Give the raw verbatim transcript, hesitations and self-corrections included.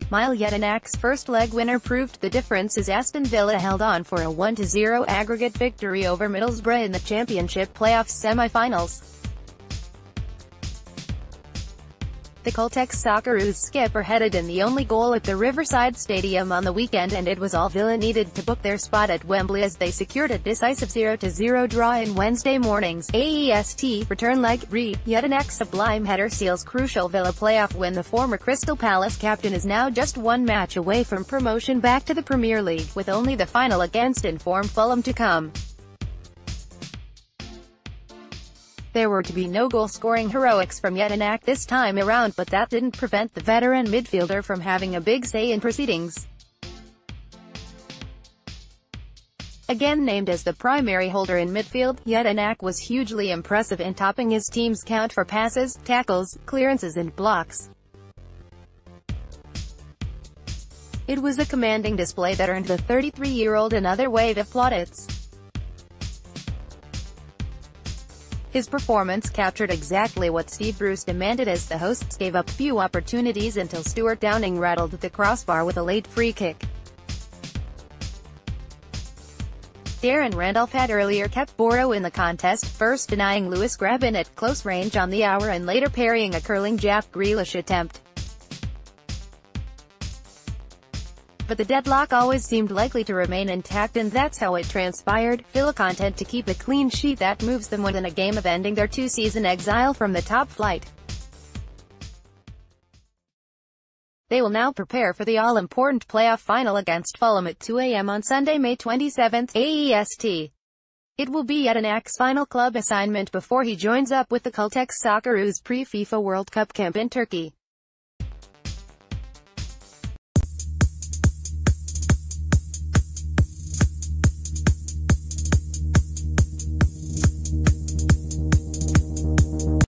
While Jedinak's first leg winner proved the difference as Aston Villa held on for a one to zero aggregate victory over Middlesbrough in the Championship playoff semi-finals. The Caltex Socceroos skipper headed in the only goal at the Riverside Stadium on the weekend, and it was all Villa needed to book their spot at Wembley as they secured a decisive zero to zero draw in Wednesday morning's A E S T return leg. Re. Jedinak's sublime header seals crucial Villa playoff win. The former Crystal Palace captain is now just one match away from promotion back to the Premier League, with only the final against informed Fulham to come. There were to be no goal-scoring heroics from Jedinak this time around, but that didn't prevent the veteran midfielder from having a big say in proceedings. Again named as the primary holder in midfield, Jedinak was hugely impressive in topping his team's count for passes, tackles, clearances and blocks. It was a commanding display that earned the thirty-three-year-old another wave of plaudits. His performance captured exactly what Steve Bruce demanded, as the hosts gave up few opportunities until Stuart Downing rattled the crossbar with a late free kick. Darren Randolph had earlier kept Boro in the contest, first denying Lewis Grabban at close range on the hour and later parrying a curling Jack Grealish attempt. But the deadlock always seemed likely to remain intact, and that's how it transpired. Villa content to keep a clean sheet that moves them within a game of ending their two-season exile from the top flight. They will now prepare for the all-important playoff final against Fulham at two A M on Sunday, May twenty-seventh, A E S T. It will be Jedinak's final club assignment before he joins up with the Caltex Socceroos pre-FIFA World Cup camp in Turkey.